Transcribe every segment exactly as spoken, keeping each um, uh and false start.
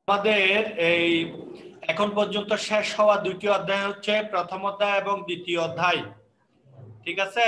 আমাদের এই এখন পর্যন্ত শেষ হওয়া দুটি অধ্যায় হচ্ছে প্রথম অধ্যায় এবং দ্বিতীয় অধ্যায়। ঠিক আছে,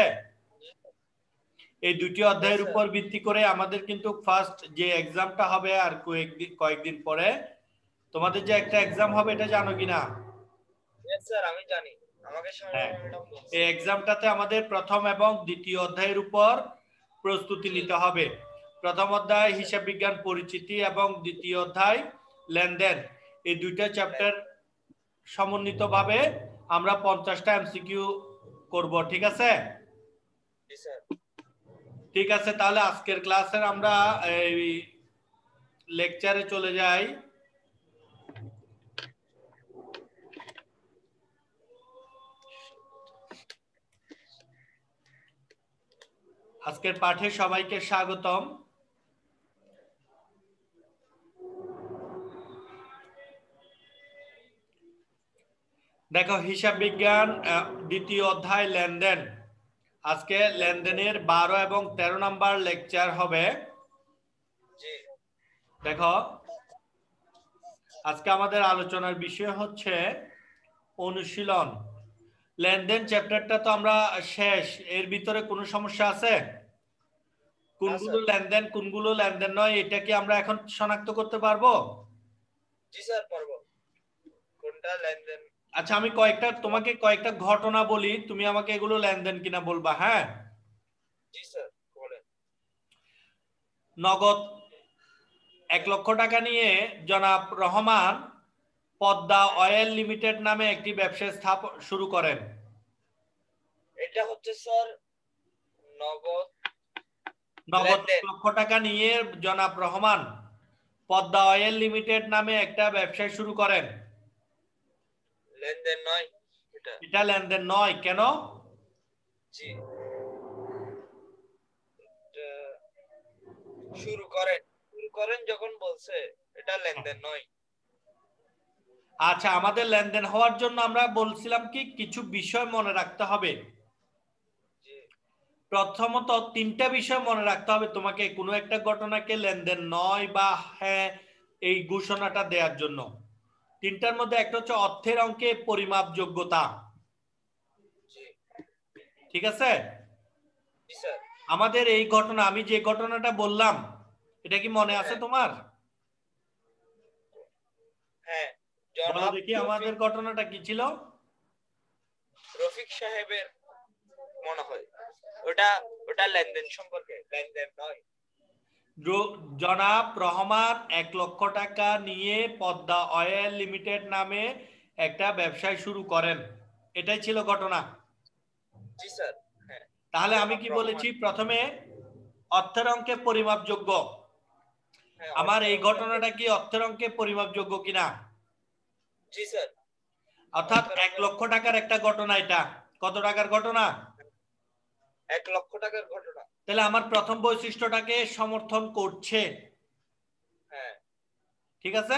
এই দুটি অধ্যায়ের উপর ভিত্তি করে আমাদের কিন্তু ফার্স্ট যে এক্সামটা হবে আর কয়েকদিন কয়েকদিন পরে তোমাদের যে একটা এক্সাম হবে, এটা জানো কিনা? यस স্যার, আমি জানি। আমাকে হ্যাঁ, এই এক্সামটাতে আমাদের প্রথম এবং দ্বিতীয় অধ্যায়ের উপর প্রস্তুতি নিতে হবে। প্রথম অধ্যায় হিসাব বিজ্ঞান পরিচিতি এবং দ্বিতীয় অধ্যায় লেনদেন, এই দুইটা চ্যাপ্টার সমন্বিতভাবে আমরা পঞ্চাশটা এমসিকিউ করব। ঠিক আছে, ঠিক আছে। তাহলে আজকের ক্লাসের আমরা এই লেকচারে চলে যাই। আজকের পাঠে সবাইকে স্বাগতম। দেখো, হিসাব বিজ্ঞান দ্বিতীয় অধ্যায় লেনদেন, আজকে লেনদেনের বারো এবং তেরো নাম্বার লেকচার হবে। দেখো, আজকে আমাদের আলোচনার বিষয় হচ্ছে অনুশীলন। লেনদেন চ্যাপ্টারটা তো আমরা শেষ, এর ভিতরে কোনো সমস্যা আছে? কোনগুলো লেনদেন কোনগুলো লেনদেন নয়, এটা কি আমরা এখন শনাক্ত করতে পারবো? জি স্যার, পারবো। কোনটা লেনদেন? আচ্ছা, আমি কয়েকটা তোমাকে কয়েকটা ঘটনা বলি, তুমি আমাকে এগুলো লেনদেন কিনা বলবা। হ্যাঁ, জি স্যার, বলেন। নগদ এক লক্ষ টাকা নিয়ে জনাব রহমান পদ্মা অয়েল লিমিটেড নামে একটি ব্যবসা স্থাপন শুরু করেন। এটা হচ্ছে স্যার নগদ নগদ এক লক্ষ টাকা নিয়ে জনাব রহমান পদ্মা অয়েল লিমিটেড নামে একটা ব্যবসা শুরু করেন। লেনদেন নয় এটা। এটা লেনদেন নয় কেন? জি, শুরু করেন শুরু করেন যখন বলছে, এটা লেনদেন নয়। আচ্ছা, আমাদের লেনদেন হওয়ার জন্য আমরা বলছিলাম কি কিছু বিষয় মনে রাখতে হবে। প্রথমত তিনটা বিষয় মনে রাখতে হবে তোমাকে কোনো একটা ঘটনাকে লেনদেন নয় বা হ্যাঁ এই ঘোষণাটা দেওয়ার জন্য। তিনটার মধ্যে একটা হচ্ছে অর্থের অঙ্কে পরিমাপ যোগ্যতা। ঠিক আছে, আমাদের এই ঘটনা, আমি যে ঘটনাটা বললাম, এটা কি মনে আছে তোমার? হ্যাঁ, বলো দেখি আমাদের ঘটনাটা কি ছিল। রফিক সাহেবের মনে হয় ওটা ওটা লেনদেন সম্পর্কে, লেনদেন নয়। জনাব রহমান এক লক্ষ টাকা নিয়ে পদ্মা অয়েল লিমিটেড নামে একটা ব্যবসায় শুরু করেন, এটাই ছিল ঘটনা। জি স্যার। তাহলে আমি কি বলেছি প্রথমে? অর্থের অঙ্কে পরিমাপযোগ্য। আমার এই ঘটনাটা কি অর্থের অঙ্কে পরিমাপযোগ্য কিনা? জি স্যার। অর্থাৎ এক লক্ষ টাকার একটা ঘটনা, এটা কত টাকার ঘটনা? এক লক্ষ টাকার ঘটনা। তাহলে আমার প্রথম বৈশিষ্ট্যটাকে সমর্থন করছে। হ্যাঁ, ঠিক আছে।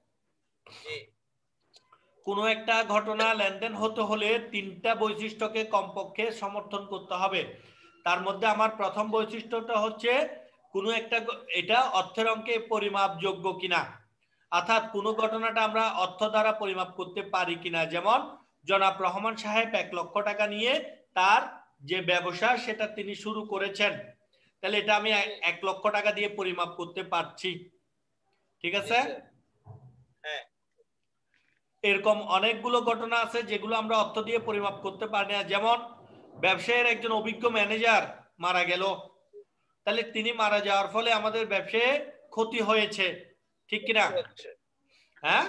কোনো একটা ঘটনা লেনদেন হতে হলে তিনটা বৈশিষ্ট্যকে কমপক্ষে সমর্থন করতে হবে। তার মধ্যে আমার প্রথম বৈশিষ্ট্যটা হচ্ছে কোনো একটা এটা অর্থের অঙ্কে পরিমাপযোগ্য কিনা, অর্থাৎ কোনো ঘটনাটা আমরা অর্থ দ্বারা পরিমাপ করতে পারি কিনা। যেমন জনাব রহমান সাহেব এক লক্ষ টাকা নিয়ে তার যে ব্যবসা সেটা তিনি শুরু করেছেন, তাহলে এটা আমি এক লক্ষ টাকা দিয়ে পরিমাপ করতে পারছি। ঠিক আছে। এরকম অনেকগুলো ঘটনা আছে যেগুলো আমরা অর্থ দিয়ে পরিমাপ করতে পারি না। যেমন ব্যবসায়ের একজন অভিজ্ঞ ম্যানেজার মারা গেল, তাহলে তিনি মারা যাওয়ার ফলে আমাদের ব্যবসায় ক্ষতি হয়েছে, ঠিক কিনা? হ্যাঁ,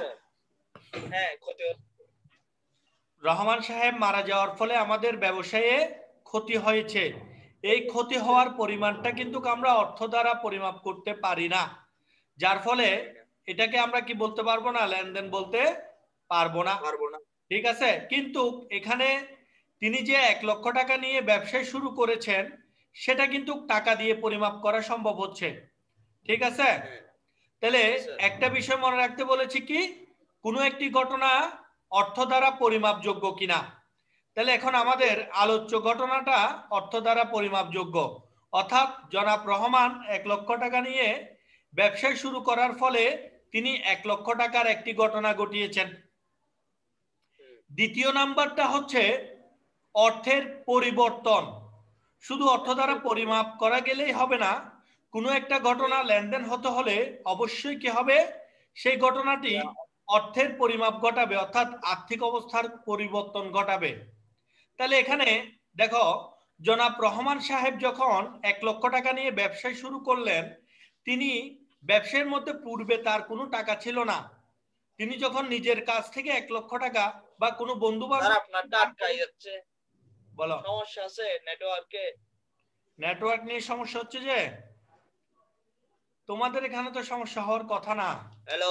রহমান সাহেব মারা যাওয়ার ফলে আমাদের ব্যবসায়ে ক্ষতি হয়েছে। এই ক্ষতি হওয়ার পরিমাণটা কিন্তু আমরা অর্থ দ্বারা পরিমাপ করতে পারি না, যার ফলে এটাকে আমরা কি বলতে পারবো না, লেনদেন বলতে পারবো না। ঠিক আছে। কিন্তু এখানে তিনি যে এক লক্ষ টাকা নিয়ে ব্যবসা শুরু করেছেন সেটা কিন্তু টাকা দিয়ে পরিমাপ করা সম্ভব হচ্ছে। ঠিক আছে। তাহলে একটা বিষয় মনে রাখতে বলেছি কি কোনো একটি ঘটনা অর্থ দ্বারা পরিমাপযোগ্য কিনা। তাহলে এখন আমাদের আলোচ্য ঘটনাটা অর্থ দ্বারা পরিমাপযোগ্য, অর্থাৎ জনাব রহমান এক লক্ষ টাকা নিয়ে ব্যবসা শুরু করার ফলে তিনি এক লক্ষ টাকার একটি ঘটনা ঘটিয়েছেন। দ্বিতীয় নাম্বারটা হচ্ছে অর্থের পরিবর্তন। শুধু অর্থ দ্বারা পরিমাপ করা গেলেই হবে না, কোনো একটা ঘটনা লেনদেন হতে হলে অবশ্যই কি হবে, সেই ঘটনাটি অর্থের পরিমাপ ঘটাবে, অর্থাৎ আর্থিক অবস্থার পরিবর্তন ঘটাবে। তাহলে এখানে দেখো, জনাব রহমান সাহেব যখন এক লক্ষ টাকা নিয়ে ব্যবসা শুরু করলেন, তিনি ব্যবসার মধ্যে পূর্বে তার কোনো টাকা ছিল না। তিনি যখন নিজের কাছ থেকে এক লক্ষ টাকা বা কোনো বন্ধু বান্ধব, আপনারটা আটকাই যাচ্ছে, বলো সমস্যা আছে নেটওয়ার্কে। নেটওয়ার্ক নিয়ে সমস্যা হচ্ছে যে, তোমাদের এখানে তো সমস্যা হওয়ার কথা না। হ্যালো,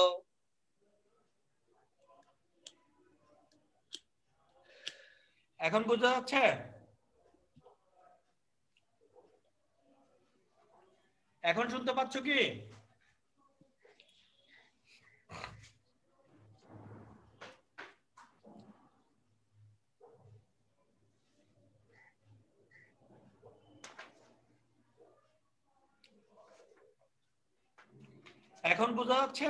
এখন বোঝা যাচ্ছে? এখন শুনতে পাচ্ছ কি? এখন বোঝা যাচ্ছে?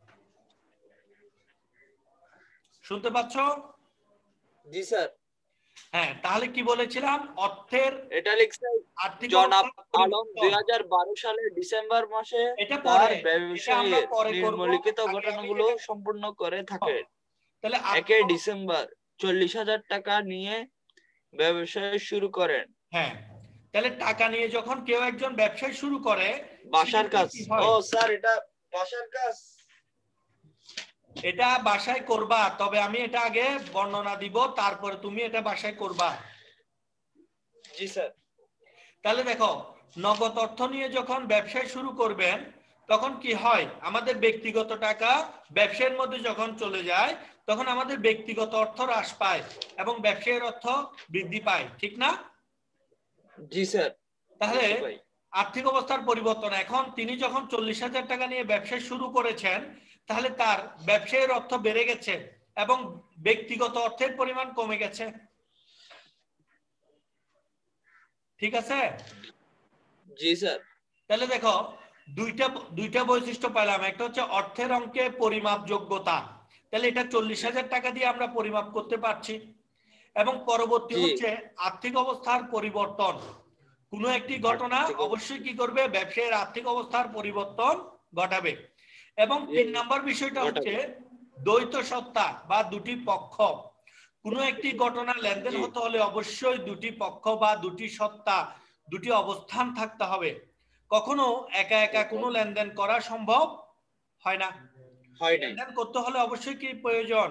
শুনতে পাচ্ছ? জি স্যার। হ্যাঁ, তাহলে কি বলেছিলাম? অর্থের এটা লিখছে আর্থিক জনাব আলম দুই হাজার বারো সালের ডিসেম্বর মাসে এটা তার পরে, এটা আমরা ব্যবসায়ের পরে করব। নিম্নলিখিত আগে আমি ঘটনাগুলো এটা সম্পূর্ণ করে থাকেন। তাহলে একে আর্থিক, ডিসেম্বর চল্লিশ হাজার টাকা নিয়ে ব্যবসা শুরু করেন। হ্যাঁ, তাহলে টাকা নিয়ে যখন কেউ একজন ব্যবসা শুরু করে, বাসার কাজ। কি হয়? ও স্যার, এটা বাসার কাজ। এটা বাসায় করবা, তবে আমি এটা আগে বর্ণনা দিব, তারপরে তুমি এটা বাসায় করবা। জি স্যার। তাহলে দেখো, নগদ অর্থ নিয়ে যখন ব্যবসা শুরু করবেন, তখন কি হয়, আমাদের ব্যক্তিগত টাকা ব্যবসার মধ্যে যখন চলে যায়, তখন আমাদের ব্যক্তিগত অর্থ হ্রাস পায় এবং ব্যবসায়ের অর্থ বৃদ্ধি পায়, ঠিক না? জি স্যার। তাহলে আর্থিক অবস্থার পরিবর্তন, এখন তিনি যখন চল্লিশ হাজার টাকা নিয়ে ব্যবসা শুরু করেছেন, তাহলে তার ব্যবসায়ের অর্থ বেড়ে গেছে এবং ব্যক্তিগত অর্থের পরিমাণ কমে গেছে, ঠিক আছে? জি স্যার। তাহলে দেখো, দুইটা দুইটা বৈশিষ্ট্য পেলাম। একটা হচ্ছে অর্থের অঙ্কে পরিমাপ যোগ্যতা, তাহলে এটা চল্লিশ হাজার টাকা দিয়ে আমরা পরিমাপ করতে পারছি। এবং পরবর্তী হচ্ছে আর্থিক অবস্থার পরিবর্তন। কোনো একটি ঘটনা অবশ্যই কি করবে, ব্যবসায়ের আর্থিক অবস্থার পরিবর্তন ঘটাবে। এবং তিন নম্বর বিষয়টা হচ্ছে দ্বৈত সত্তা বা দুটি পক্ষ। কোনো একটি ঘটনা লেনদেন হতে হলে অবশ্যই দুটি পক্ষ বা দুটি সত্তা, দুটি অবস্থান থাকতে হবে। কখনো একা একা কোনো লেনদেন করা সম্ভব হয় না। লেনদেন করতে হলে অবশ্যই কি প্রয়োজন?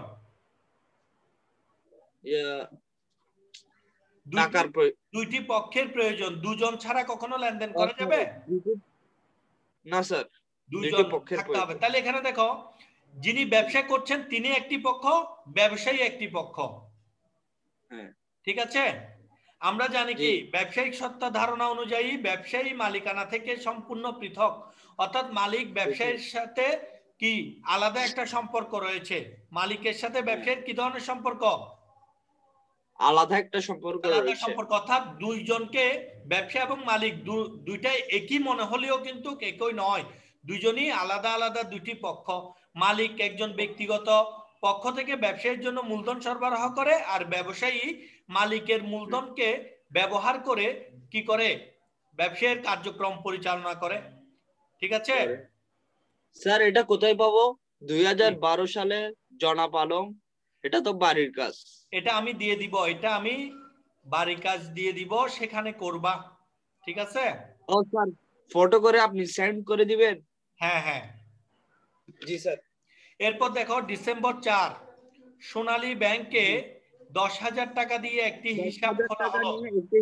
দুইটি পক্ষের প্রয়োজন। দুজন ছাড়া কখনো লেনদেন করা যাবে না স্যার, দুইজন থাকতে হবে। তাহলে এখানে দেখো, যিনি ব্যবসা করছেন তিনি একটি পক্ষ, ব্যবসায়ী একটি পক্ষ, ঠিক আছে? আমরা জানি কি, ব্যবসায়িক সত্তা ধারণা অনুযায়ী ব্যবসায়ী মালিকানা থেকে সম্পূর্ণ পৃথক, অর্থাৎ মালিক ব্যবসায়ীর সাথে কি আলাদা একটা সম্পর্ক রয়েছে। মালিকের সাথে ব্যবসায়ীর কি ধরনের সম্পর্ক? আলাদা একটা সম্পর্ক আলাদা সম্পর্ক, অর্থাৎ দুইজনকে, ব্যবসা এবং মালিক দুইটাই একই মনে হলেও কিন্তু একই নয়, দুইজনই আলাদা আলাদা দুইটি পক্ষ। মালিক একজন ব্যক্তিগত পক্ষ থেকে ব্যবসায়ের জন্য মূলধন সরবরাহ করে, আর ব্যবসায়ী মালিকের মূলধনকে ব্যবহার করে কি করে, ব্যবসায়ের কার্যক্রম পরিচালনা করে, ঠিক আছে? স্যার, এটা কোথায় পাবো? দুই হাজার বারো সালে জনাব আলম, এটা তো বাড়ির কাজ। এটা আমি দিয়ে দিব, এটা আমি বাড়ির কাজ দিয়ে দিব, সেখানে করবা, ঠিক আছে? ও স্যার, ফটো করে আপনি সেন্ড করে দিবেন? হ্যাঁ হ্যাঁ, জি স্যার। এরপর দেখো, ডিসেম্বর চার সোনালী ব্যাংকে দশ হাজার টাকা দিয়ে একটি হিসাব খোলা হলো।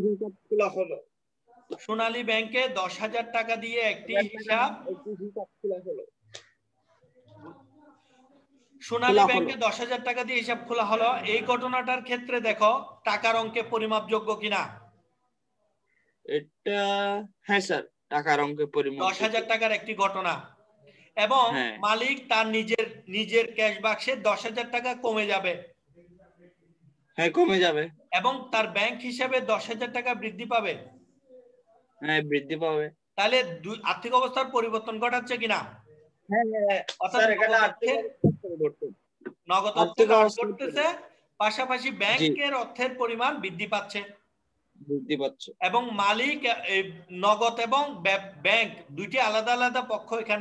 সোনালী ব্যাংকে দশ হাজার টাকা দিয়ে একটি হিসাব খোলা হলো। সোনালী ব্যাংকে দশ হাজার টাকা দিয়ে হিসাব খোলা হলো। এই ঘটনাটার ক্ষেত্রে দেখো, টাকার অঙ্কে পরিমাপযোগ্য কিনা? এটা হ্যাঁ স্যার, টাকার অঙ্কে পরিমাপ। দশ হাজার টাকার একটি ঘটনা, এবং মালিক তার নিজের নিজের ক্যাশ বাক্সে দশ হাজার টাকা কমে যাবে। হ্যাঁ, কমে যাবে। এবং তার ব্যাংক হিসাবে দশ হাজার টাকা বৃদ্ধি পাবে। হ্যাঁ, বৃদ্ধি পাবে। তাহলে আর্থিক অবস্থার পরিবর্তন ঘটাচ্ছে কিনা? হ্যাঁ হ্যাঁ অর্থাৎ স্যার এখানে নগদ আর্থিক অর্থের অবস্থা পরিবর্তন নগদ অর্থ আর্থিক হ্রাস অবস্থা ঘটতেছে, পাশাপাশি জি ব্যাংকের অর্থের পরিমাণ বৃদ্ধি পাচ্ছে। বৃদ্ধি পাচ্ছে। এবং মালিক এই নগদ এবং ব্যাংক দুইটি আলাদা আলাদা পক্ষ এখানে,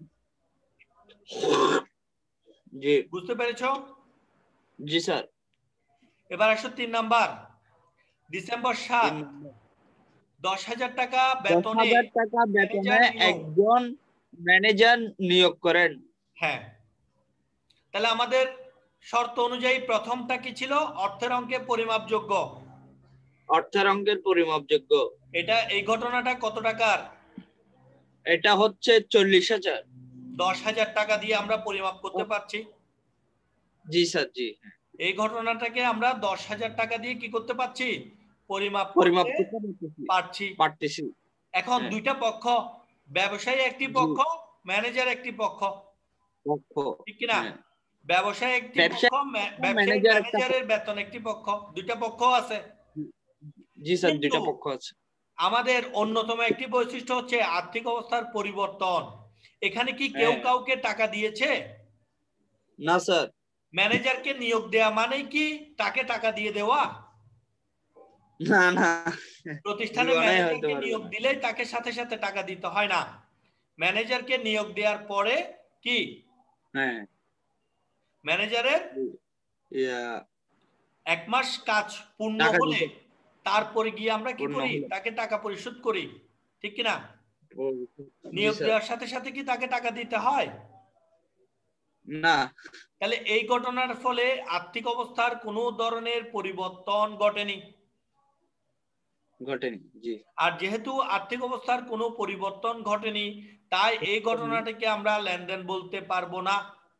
জি বুঝতে পেরেছো? জি স্যার। এবার আসো তিন নাম্বার, ডিসেম্বর সাত, তিন দশ হাজার টাকা দশ বেতনে হাজার টাকা বেতনে ম্যানেজার নিয়োগ। একজন ম্যানেজার নিয়োগ করেন। হ্যাঁ, তাহলে আমাদের শর্ত অনুযায়ী প্রথমটা কি ছিল? অর্থের অঙ্কে পরিমাপযোগ্য। অর্থের অঙ্কের পরিমাপযোগ্য। এটা এই ঘটনাটা কত টাকার? এটা হচ্ছে চল্লিশ হাজার। দশ হাজার টাকা দিয়ে আমরা পরিমাপ করতে পারছি। জি স্যার জি। এই ঘটনাটাকে আমরা দশ হাজার টাকা দিয়ে কি করতে পারছি? পরিমাপ পরিমাপ করতে করতে পারছি। পারতেছি। এখন হ্যাঁ। দুইটা পক্ষ, ব্যবসায়ী একটি জি। পক্ষ, ম্যানেজার একটি পক্ষ, পক্ষ। ঠিক কিনা? হ্যাঁ। ব্যবসায়ী একটি পক্ষ, ব্যবসায়ী ব্যবসায়ী ম্যানেজার একটা ম্যানেজারের বেতন একটি পক্ষ, দুইটা পক্ষ আছে। জি স্যার কিন্তু দুইটা পক্ষ আছে। আমাদের অন্যতম একটি বৈশিষ্ট্য হচ্ছে আর্থিক অবস্থার পরিবর্তন। এখানে কি কেউ হ্যাঁ। কাউকে টাকা দিয়েছে? না স্যার। ম্যানেজারকে নিয়োগ দেওয়া মানে কি তাকে টাকা দিয়ে দেওয়া? না না প্রতিষ্ঠানে জীবনে হতে ম্যানেজারকে পারবে নিয়োগ না। দিলেই তাকে সাথে সাথে টাকা দিতে হয় না। ম্যানেজারকে নিয়োগ দেওয়ার পরে কি হ্যাঁ ম্যানেজারের ইয়া এক মাস কাজ পূর্ণ টাকা হলে দিতে তারপরে গিয়ে আমরা কি পূর্ণ করি? হলো। তাকে টাকা পরিশোধ করি, ঠিক কিনা? ও, জি নিয়োগ স্যার। দেওয়ার সাথে সাথে কি তাকে টাকা দিতে হয়? না। তাহলে এই ঘটনার ফলে আর্থিক অবস্থার কোনো ধরনের পরিবর্তন ঘটেনি। ঘটেনি। জি। আর যেহেতু আর্থিক অবস্থার কোনো পরিবর্তন ঘটেনি, তাই এই ঘটনাটিকে আমরা লেনদেন বলতে পারবো না।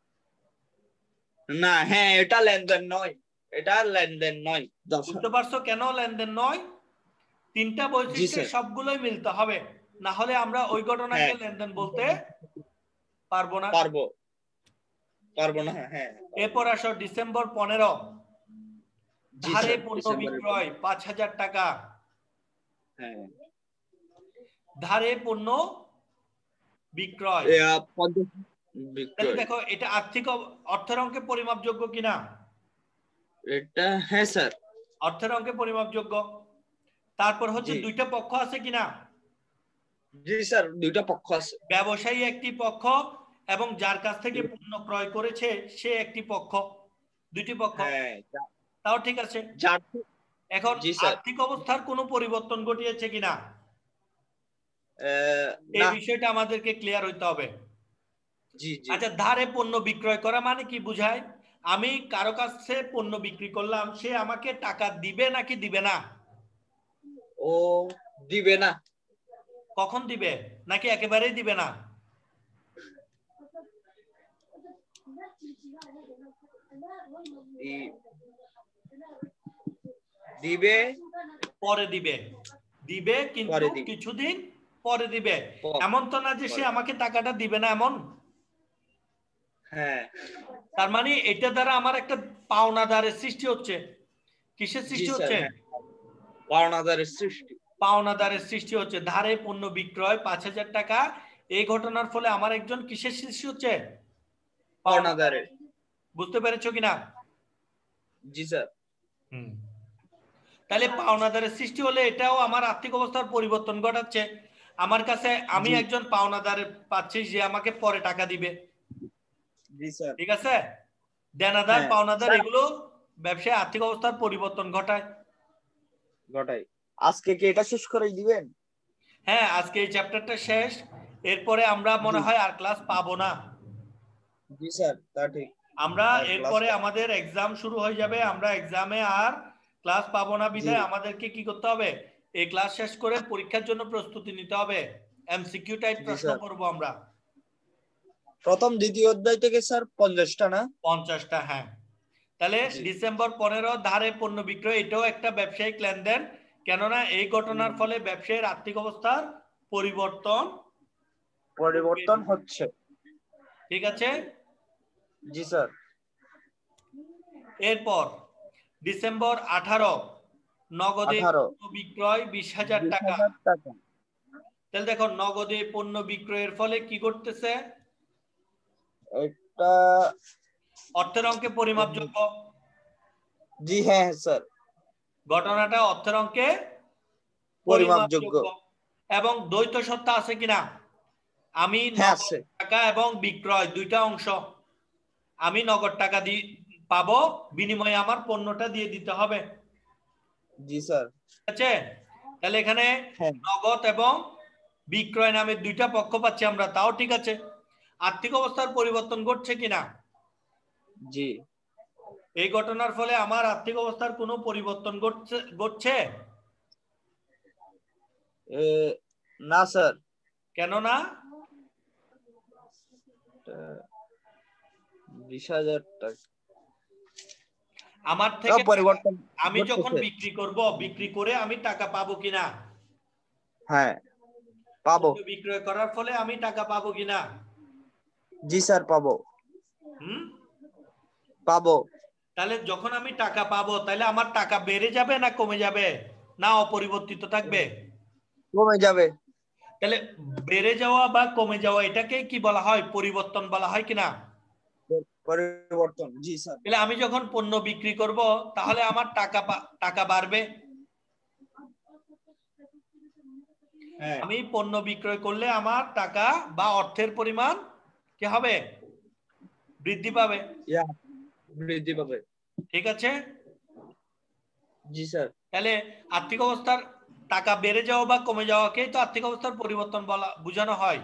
না হ্যাঁ এটা লেনদেন নয়, এটা লেনদেন নয়। বুঝতে পারছো কেন লেনদেন নয়? তিনটা জি বৈশিষ্ট্যের স্যার। সবগুলোই মিলতে হবে, না হলে আমরা ওই ঘটনাকে হ্যাঁ লেনদেন বলতে পারবো না। পারবো পারবো না। হ্যাঁ এরপর আসো ডিসেম্বর পনেরো, জি ধারে স্যার পণ্য ডিসেম্বরের পর। বিক্রয় পাঁচ হাজার টাকা। হ্যাঁ ধারে পণ্য বিক্রয়, ইয়া, পঞ্চাশ তাহলে বিক্রয়। দেখো এটা আর্থিক অব- অর্থের অঙ্কে পরিমাপযোগ্য কিনা? এটা হ্যাঁ স্যার। অর্থের অঙ্কে পরিমাপযোগ্য। তারপর হচ্ছে জি দুইটা পক্ষ আছে কিনা? জি স্যার দুইটা পক্ষ আছে। ব্যবসায়ী একটি পক্ষ এবং যার কাছ থেকে পণ্য ক্রয় করেছে সে একটি পক্ষ, দুইটি পক্ষ। হ্যাঁ তাও ঠিক আছে। যার এখন জি স্যার। আর্থিক অবস্থার কোনো পরিবর্তন ঘটিয়েছে কিনা আহ, এই না। বিষয়টা আমাদেরকে ক্লিয়ার হইতে হবে। জি জি। আচ্ছা, ধারে পণ্য বিক্রয় করা মানে কি বুঝায়? আমি কারো কাছে পণ্য বিক্রি করলাম, সে আমাকে টাকা দিবে নাকি দিবে না? ও দিবে না। কখন দিবে নাকি একেবারেই দিবে না? ই- দিবে পরে দিবে, দিবে কিন্তু পরে দিবে। কিছুদিন পরে দিবে। প- এমন তো না যে সে পরে। আমাকে টাকাটা দিবে না, এমন। হ্যাঁ তার মানে এটা দ্বারা আমার একটা পাওনাদারের সৃষ্টি হচ্ছে। কিসের জি সৃষ্টি স্যার। হচ্ছে? হ্যাঁ পাওনাদারের সৃষ্টি। পাওনাদারের সৃষ্টি হচ্ছে। ধারে পণ্য বিক্রয় পাঁচ হাজার টাকা, এই ঘটনার ফলে আমার একজন কিসের সৃষ্টি হচ্ছে? পাওনাদারের। বুঝতে পেরেছো কিনা? জি স্যার। হুম। তাহলে পাওনাদারের সৃষ্টি হলে এটাও আমার আর্থিক অবস্থার পরিবর্তন ঘটাচ্ছে। আমার কাছে আমি জি একজন পাওনাদার পাচ্ছি যে আমাকে পরে টাকা দিবে, জি স্যার। ঠিক আছে? দেনাদার হ্যাঁ পাওনাদার স্যার এগুলো ব্যবসায় আর্থিক অবস্থার পরিবর্তন ঘটায়। ঘটাই। আজকে কি এটা শেষ করে দিবেন? হ্যাঁ, আজকে এই চ্যাপ্টারটা শেষ। এরপরে আমরা জি মনে হয় আর ক্লাস পাবো না। জি স্যার তা ঠিক। আমরা আর ক্লাস এরপরে আমাদের এক্সাম শুরু হয়ে যাবে, আমরা এক্সামে আর ক্লাস পাবো না। জি বিধায় আমাদেরকে কি করতে হবে? এই ক্লাস শেষ করে পরীক্ষার জন্য প্রস্তুতি নিতে হবে। এমসিকিউ টাইপ জি প্রশ্ন স্যার। করব আমরা। প্রথম দ্বিতীয় অধ্যায় থেকে স্যার পঞ্চাশটা না? পঞ্চাশটা, হ্যাঁ। তাহলে জি ডিসেম্বর পনেরো, ধারে পণ্য বিক্রয়, এটাও একটা ব্যবসায়িক লেনদেন। কেননা এই ঘটনার ফলে ব্যবসায়ীর আর্থিক অবস্থার পরিবর্তন, পরিবর্তন হচ্ছে। ঠিক আছে। জি স্যার। এরপর ডিসেম্বর আঠারো, নগদে আঠারো পণ্য বিক্রয় বিশ হাজার বিশ টাকা। হাজার টাকা। তাহলে দেখো নগদে পণ্য বিক্রয়ের ফলে কি করতেছে? এটা অর্থের অঙ্কে পরিমাপযোগ্য। জি হ্যাঁ স্যার, ঘটনাটা অর্থের অঙ্কে পরিমাপযোগ্য। পরিমাপযোগ্য এবং দ্বৈত সত্য আছে কিনা? আমি হ্যাঁ নগদ আছে। টাকা এবং বিক্রয় দুইটা অংশ, আমি নগদ টাকা দিয়ে পাবো, বিনিময়ে আমার পণ্যটা দিয়ে দিতে হবে। জি স্যার। ঠিক আছে, তাহলে এখানে হ্যাঁ নগদ এবং বিক্রয় নামে দুইটা পক্ষ পাচ্ছি আমরা, তাও ঠিক আছে। আর্থিক অবস্থার পরিবর্তন ঘটছে কিনা? জি। এই ঘটনার ফলে আমার আর্থিক অবস্থার কোনো পরিবর্তন ঘটছে ঘটছে এ, না স্যার। কেন না? বিশ হাজার টাকা আমার থেকে পরিবর্তন আমি যখন ঘটতেছে। বিক্রি করব, বিক্রি করে আমি টাকা পাবো কিনা? হ্যাঁ পাবো। বিক্রয় করার ফলে আমি টাকা পাবো কিনা? জি স্যার পাবো। হুম, পাবো। তাহলে যখন আমি টাকা পাবো, তাহলে আমার টাকা বেড়ে যাবে না কমে যাবে না অপরিবর্তিত থাকবে? কমে যাবে। তাহলে বেড়ে যাওয়া বা কমে যাওয়া এটাকে কি বলা হয়? পরিবর্তন বলা হয় কিনা? পরিবর্তন। জি স্যার। তাহলে আমি যখন পণ্য বিক্রি করব, তাহলে আমার টাকা টাকা বাড়বে। হ্যাঁ। আমি পণ্য বিক্রয় করলে আমার টাকা বা অর্থের পরিমাণ কি হবে? বৃদ্ধি পাবে। বৃদ্ধি পাবে। ঠিক আছে। জি স্যার। তাহলে আর্থিক অবস্থার টাকা বেড়ে যাওয়া বা কমে যাওয়াকেই তো আর্থিক অবস্থার পরিবর্তন বলা বোঝানো হয়।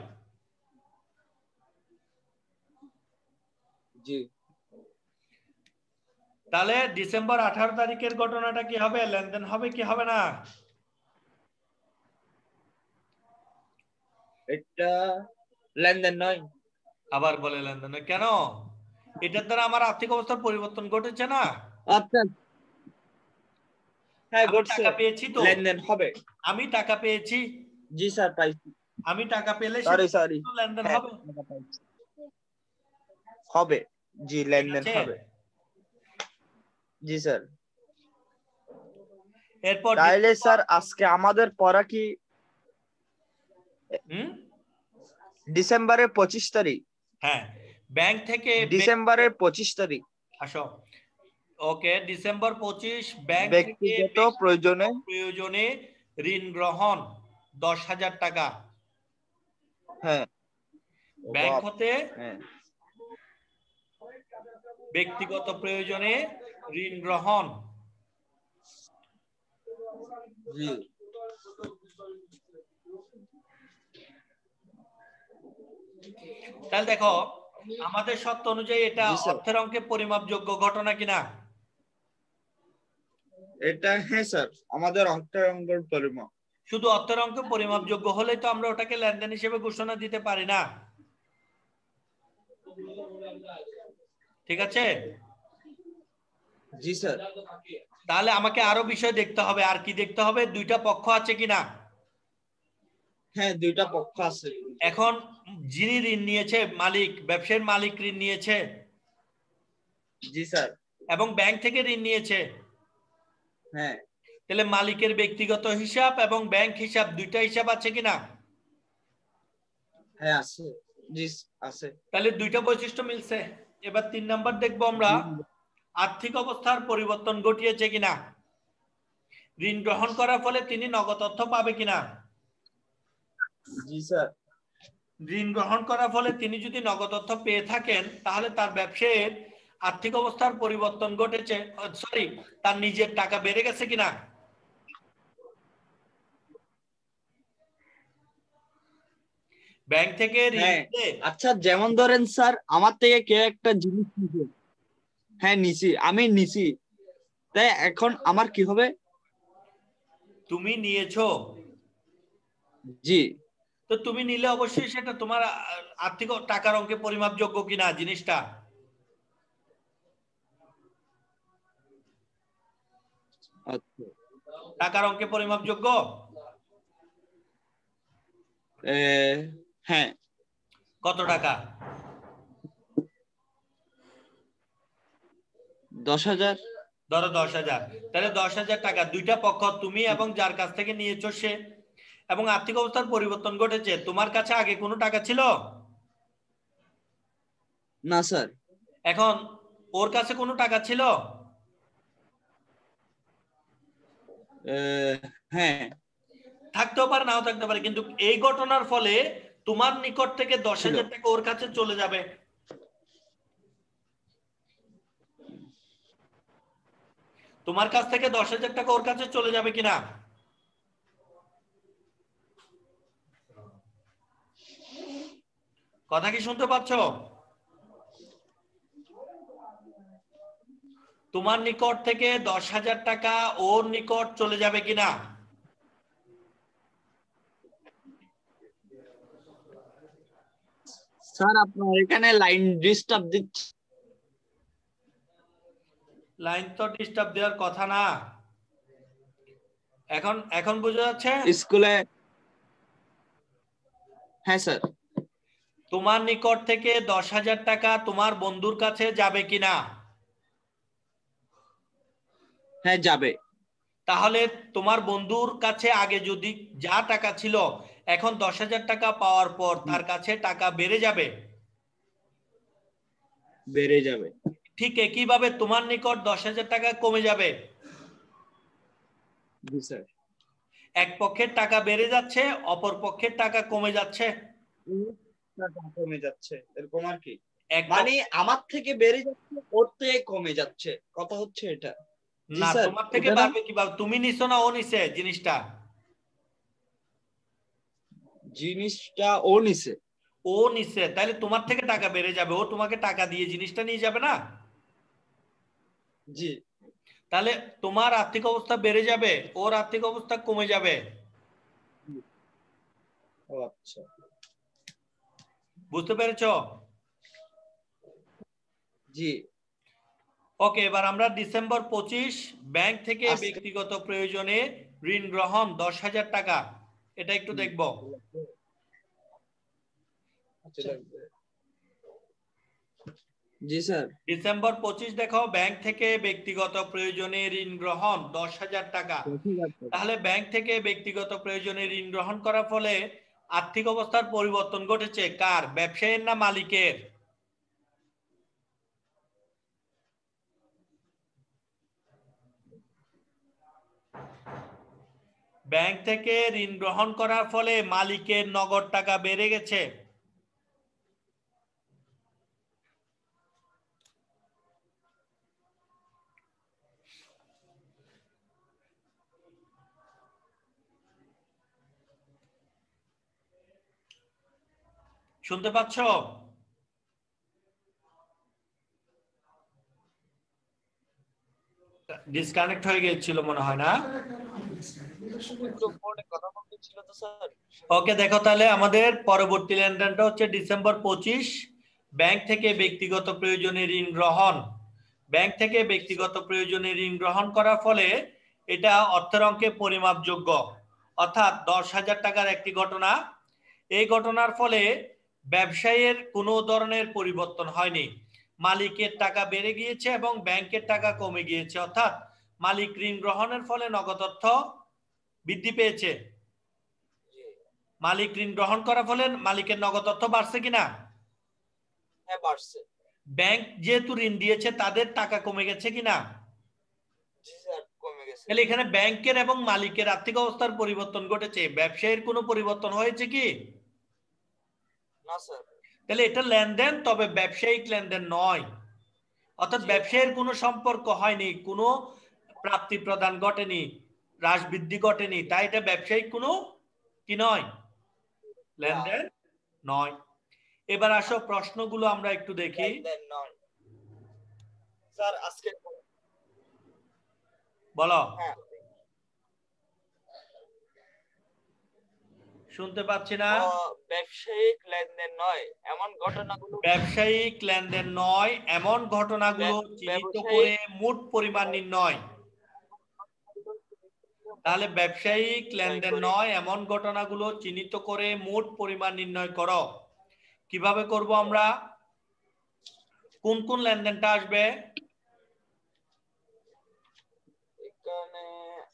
জি। তাহলে ডিসেম্বর আঠারো তারিখের ঘটনাটা কি হবে? লেনদেন হবে কি হবে না? এটা লেনদেন নয়। আবার বলে লেনদেন কেন? এটার দ্বারা আমার আর্থিক অবস্থার পরিবর্তন ঘটেছে না? আচ্ছা হ্যাঁ আমি ঘটছে। টাকা পেয়েছি তো, লেনদেন হবে। আমি টাকা পেয়েছি। জি স্যার পাইছি। আমি টাকা পেলে সরি সরি। সেটা লেনদেন হ্যাঁ হবে। হবে। জি ঠিক লেনদেন আছে। হবে। জি স্যার। এরপর তাইলে স্যার আজকে আমাদের পড়া কি হুম ডিসেম্বরের পঁচিশ তারিখ? হ্যাঁ, ব্যাংক থেকে ডিসেম্বরের পঁচিশ তারিখ। আসো। ওকে, ডিসেম্বর পঁচিশ, ব্যাংক থেকে ব্যক্তিগত প্রয়োজনে প্রয়োজনে ঋণ গ্রহণ দশ হাজার টাকা। হ্যাঁ ব্যাংক হতে হ্যাঁ ব্যক্তিগত প্রয়োজনে ঋণ গ্রহণ। জি। তাহলে দেখো, আমাদের শর্ত অনুযায়ী এটা জি স্যার। অর্থের অঙ্কে পরিমাপযোগ্য ঘটনা কিনা? এটা হ্যাঁ স্যার, আমাদের অর্থের অঙ্কের পরিমাপ। শুধু অর্থের অঙ্কে পরিমাপযোগ্য হলেই তো আমরা ওটাকে লেনদেন হিসেবে ঘোষণা দিতে পারি না। ঠিক আছে। জি স্যার। তাহলে আমাকে আরো বিষয় দেখতে হবে। আর কি দেখতে হবে? দুইটা পক্ষ আছে কিনা। হ্যাঁ দুইটা পক্ষ আছে। এখন যিনি ঋণ নিয়েছে, মালিক, ব্যবসায়ীর মালিক ঋণ নিয়েছে। জি স্যার। এবং ব্যাংক থেকে ঋণ নিয়েছে। হ্যাঁ। তাহলে মালিকের ব্যক্তিগত হিসাব এবং ব্যাংক হিসাব দুইটা হিসাব আছে কিনা? হ্যাঁ আছে। জি আছে। তাহলে দুইটা বৈশিষ্ট্য মিলছে। এবার তিন নাম্বার দেখবো আমরা, আর্থিক অবস্থার পরিবর্তন ঘটিয়েছে কিনা। ঋণ গ্রহণ করার ফলে তিনি নগদ অর্থ পাবে কিনা। জি স্যার। ঋণ গ্রহণ করার ফলে তিনি যদি নগদ অর্থ পেয়ে থাকেন, তাহলে তার ব্যবসায়ের আর্থিক অবস্থার পরিবর্তন ঘটেছে, সরি তার নিজের টাকা বেড়ে গেছে কিনা। ব্যাংক থেকে ঋণ হ্যাঁ। নিতে, আচ্ছা যেমন ধরেন স্যার আমার থেকে কে একটা জিনিস নিছে। হ্যাঁ নিছি, আমি নিছি, তাই এখন আমার কি হবে? তুমি নিয়েছো, জি। তো তুমি নিলে অবশ্যই সেটা তোমার আর্থিক টাকার অঙ্কে পরিমাপযোগ্য কিনা জিনিসটা। আচ্ছা। টাকার অঙ্কে পরিমাপযোগ্য। হ্যাঁ। কত টাকা? দশ হাজার। ধরো দশ হাজার। তাহলে দশ হাজার টাকা, দুইটা পক্ষ, তুমি এবং যার কাছ থেকে নিয়েছো সে, এবং আর্থিক অবস্থার পরিবর্তন ঘটেছে। তোমার কাছে আগে কোনো টাকা ছিল? না স্যার। এখন ওর কাছে কোনো টাকা ছিল? হ্যাঁ, থাকতেও পারে, নাও থাকতে পারে, কিন্তু এই ঘটনার ফলে তোমার নিকট থেকে দশ হাজার টাকা ওর কাছে চলে যাবে। তোমার কাছ থেকে দশ হাজার টাকা ওর কাছে চলে যাবে কিনা? কথা কি শুনতে পাচ্ছ? তোমার নিকট থেকে দশ হাজার টাকা ওর নিকট চলে যাবে কিনা? স্যার আপনার এখানে লাইন ডিস্টার্ব দিচ্ছে। লাইন তো ডিস্টার্ব দেওয়ার কথা না। এখন এখন বোঝা যাচ্ছে? স্কুলে, হ্যাঁ স্যার। তোমার নিকট থেকে দশ হাজার টাকা তোমার বন্ধুর কাছে যাবে কিনা? হ্যাঁ যাবে। তাহলে তোমার বন্ধুর কাছে আগে যদি যা টাকা ছিল, এখন দশ হাজার টাকা পাওয়ার পর তার কাছে টাকা বেড়ে যাবে। বেড়ে যাবে। ঠিক একইভাবে তোমার নিকট দশ হাজার টাকা কমে যাবে। জি স্যার। এক পক্ষের টাকা বেড়ে যাচ্ছে, অপর পক্ষের টাকা কমে যাচ্ছে। টাকা কমে যাচ্ছে, এরকম আর কি। এক মানে আমার থেকে বেড়ে যাচ্ছে, ওর থেকে কমে যাচ্ছে, কথা হচ্ছে এটা। জি না, স্যার। তোমার থেকে এটা না, বাড়বে কিভাবে? তুমি নিছো না ও নিছে জিনিসটা? জিনিসটা ও নিছে। ও নিছে, তাহলে তোমার থেকে টাকা বেড়ে যাবে, ও তোমাকে টাকা দিয়ে জিনিসটা নিয়ে যাবে না? জি। তাহলে তোমার আর্থিক অবস্থা বেড়ে যাবে, ওর আর্থিক অবস্থা কমে যাবে। ও আচ্ছা, বুঝতে পেরেছো? জি। ওকে, এবার আমরা ডিসেম্বর পঁচিশ ব্যাংক থেকে আজকে ব্যক্তিগত প্রয়োজনে ঋণ গ্রহণ দশ হাজার টাকা, এটা একটু দেখব। জি স্যার। ডিসেম্বর পঁচিশ দেখো, ব্যাংক থেকে ব্যক্তিগত প্রয়োজনে ঋণ গ্রহণ দশ হাজার টাকা। তাহলে ব্যাংক থেকে ব্যক্তিগত প্রয়োজনে ঋণ গ্রহণ করার ফলে আর্থিক অবস্থার পরিবর্তন ঘটেছে কার? ব্যবসায়ীর না মালিকের? ব্যাংক থেকে ঋণ গ্রহণ করার ফলে মালিকের নগদ টাকা বেড়ে গেছে। শুনতে পাচ্ছ? ডিসকানেক্ট হয়ে গিয়েছিল মনে হয় না? ওকে, দেখো তাহলে আমাদের পরবর্তী লেনদেনটা হচ্ছে ডিসেম্বর পঁচিশ ব্যাংক থেকে ব্যক্তিগত প্রয়োজনে ঋণ গ্রহণ। ব্যাংক থেকে ব্যক্তিগত প্রয়োজনে ঋণ গ্রহণ করার ফলে এটা অর্থের অঙ্কে পরিমাপযোগ্য, অর্থাৎ দশ হাজার টাকার একটি ঘটনা। এই ঘটনার ফলে ব্যবসায়ের কোনো ধরনের পরিবর্তন হয়নি, মালিকের টাকা বেড়ে গিয়েছে এবং ব্যাংকের টাকা কমে গিয়েছে, অর্থাৎ মালিক ঋণ গ্রহণের ফলে নগদ অর্থ বৃদ্ধি পেয়েছে। মালিক ঋণ গ্রহণ করার ফলে মালিকের নগদ অর্থ বাড়ছে কিনা? হ্যাঁ বাড়ছে। ব্যাংক যেহেতু ঋণ দিয়েছে তাদের টাকা কমে গেছে কিনা? জি স্যার, কমে গেছে। তাহলে এখানে ব্যাংকের এবং মালিকের আর্থিক অবস্থার পরিবর্তন ঘটেছে, ব্যবসায়ের কোনো পরিবর্তন হয়েছে কি? না স্যার। তাহলে এটা লেনদেন, তবে ব্যবসায়িক লেনদেন নয়, অর্থাৎ ব্যবসায়ের কোনো সম্পর্ক হয়নি, কোনো প্রাপ্তি প্রদান ঘটেনি, হ্রাস বৃদ্ধি ঘটেনি, তাই এটা ব্যবসায়িক কোনো কি নয়, লেনদেন নয়। এবার আসো প্রশ্নগুলো আমরা একটু দেখি। নয় স্যার, আজকে বলো। হ্যাঁ। শুনতে পাচ্ছি না। ব্যবসায়িক লেনদেন নয় এমন ঘটনাগুলো ব্যবসায়িক লেনদেন নয় এমন ঘটনাগুলো চিহ্নিত করে মোট পরিমাণ নির্ণয়। তাহলে ব্যবসায়িক লেনদেন নয় এমন ঘটনাগুলো চিহ্নিত করে মোট পরিমাণ নির্ণয় করো। কিভাবে করব আমরা? কোন কোন লেনদেনটা আসবে? এখানে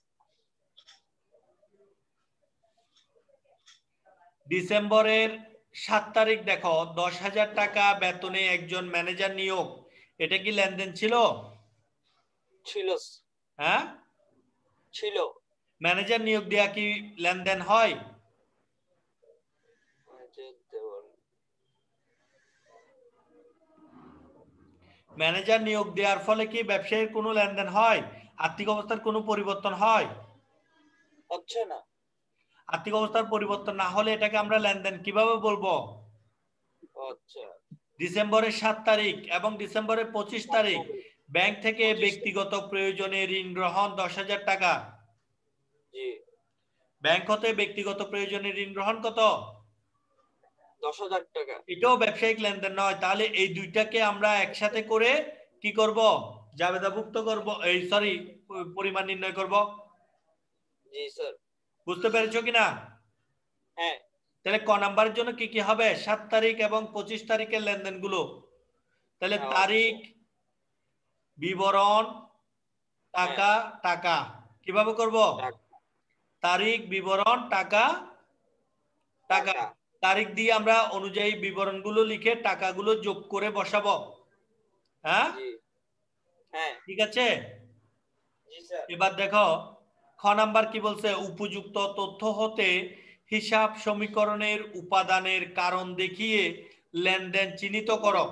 ডিসেম্বরের সাত তারিখ দেখো দশ হাজার টাকা বেতনে একজন ম্যানেজার নিয়োগ, এটা কি লেনদেন ছিল? ছিল হ্যাঁ, ছিল ম্যানেজার নিয়োগ দেওয়া কি লেনদেন হয়? ম্যানেজার নিয়োগ দেওয়ার ফলে কি ব্যবসায়ীর কোনো লেনদেন হয়? আর্থিক অবস্থার কোনো পরিবর্তন হয়? হচ্ছে না। আর্থিক অবস্থার পরিবর্তন না হলে এটাকে আমরা লেনদেন কিভাবে বলবো? আচ্ছা, ডিসেম্বরের সাত তারিখ এবং ডিসেম্বরের পঁচিশ তারিখ ব্যাংক থেকে পঁচিশ ব্যক্তিগত প্রয়োজনে ঋণ গ্রহণ দশ হাজার টাকা। জি, ব্যাংক হতে ব্যক্তিগত প্রয়োজনে ঋণ গ্রহণ কত? দশ হাজার টাকা। এটাও ব্যবসায়িক লেনদেন নয়, তাহলে এই দুইটাকে আমরা একসাথে করে কি করব? জাবেদাভুক্ত করব, এই সরি পরিমাণ নির্ণয় করব। জি স্যার। বুঝতে পেরেছো কিনা? হ্যাঁ। তাহলে ক নাম্বারের জন্য কি কি হবে? সাত তারিখ এবং পঁচিশ তারিখের লেনদেনগুলো। তাহলে হ্যাঁ, তারিখ, বিবরণ, টাকা, হ্যাঁ, টাকা কিভাবে করব? টাকা, তারিখ, বিবরণ, টাকা, টাকা। টাকা। তারিখ দিয়ে আমরা অনুযায়ী বিবরণগুলো লিখে টাকাগুলো যোগ করে বসাবো। হ্যাঁ, জি, হ্যাঁ, ঠিক আছে। জি স্যার। এবার দেখো খ নাম্বার কি বলছে? উপযুক্ত তথ্য হতে হিসাব সমীকরণের উপাদানের কারণ দেখিয়ে লেনদেন চিহ্নিত করো।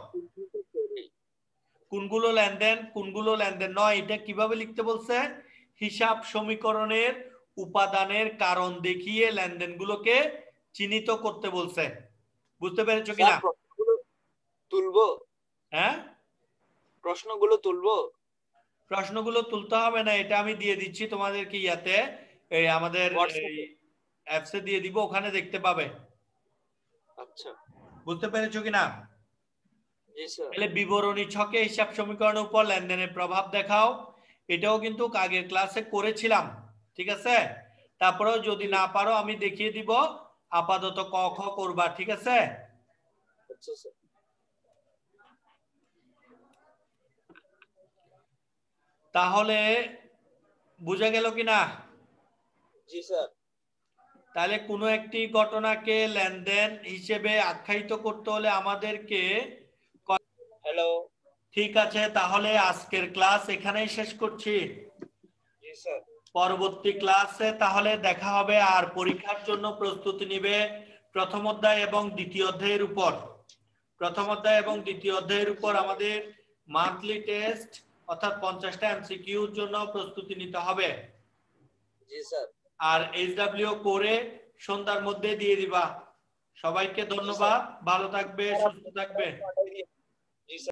কোনগুলো লেনদেন কোনগুলো লেনদেন নয়, এটা কিভাবে লিখতে বলছে? হিসাব সমীকরণের উপাদানের কারণ দেখিয়ে লেনদেনগুলোকে চিহ্নিত করতে বলছে। বুঝতে পেরেছো কিনা? স্যার প্রশ্নগুলো তুলবো? হ্যাঁ, প্রশ্নগুলো তুলবো? প্রশ্নগুলো তুলতে হবে না, এটা আমি দিয়ে দিচ্ছি তোমাদেরকে ইয়াতে, এই আমাদের এই হোয়াটসঅ্যাপে? অ্যাপসে দিয়ে দিব, ওখানে দেখতে পাবে। আচ্ছা, বুঝতে পেরেছো কিনা? জি স্যার। তাহলে বিবরণী ছকে হিসাব সমীকরণের উপর লেনদেনের প্রভাব দেখাও, এটাও কিন্তু আগের ক্লাসে করেছিলাম, ঠিক আছে। তারপরেও যদি না পারো আমি দেখিয়ে দিব, আপাতত ক খ করবা, ঠিক আছে। আচ্ছা স্যার। তাহলে বুঝা গেল কিনা? জি স্যার। তাহলে কোনো একটি ঘটনাকে লেনদেন হিসেবে আখ্যায়িত করতে হলে আমাদেরকে, হ্যালো। ঠিক আছে, তাহলে আজকের ক্লাস এখানেই শেষ করছি। জি স্যার। পরবর্তী ক্লাসে তাহলে দেখা হবে, আর পরীক্ষার জন্য প্রস্তুতি নিবে প্রথম অধ্যায় এবং দ্বিতীয় অধ্যায়ের উপর। প্রথম অধ্যায় এবং দ্বিতীয় অধ্যায়ের উপর আমাদের মান্থলি টেস্ট অর্থাৎ পঞ্চাশটা এমসিকিউর জন্য প্রস্তুতি নিতে হবে। জি স্যার। আর এইচডব্লিউ করে সন্ধ্যার মধ্যে দিয়ে দিবা। সবাইকে ধন্যবাদ, ভালো থাকবে, সুস্থ থাকবে। জি স্যার।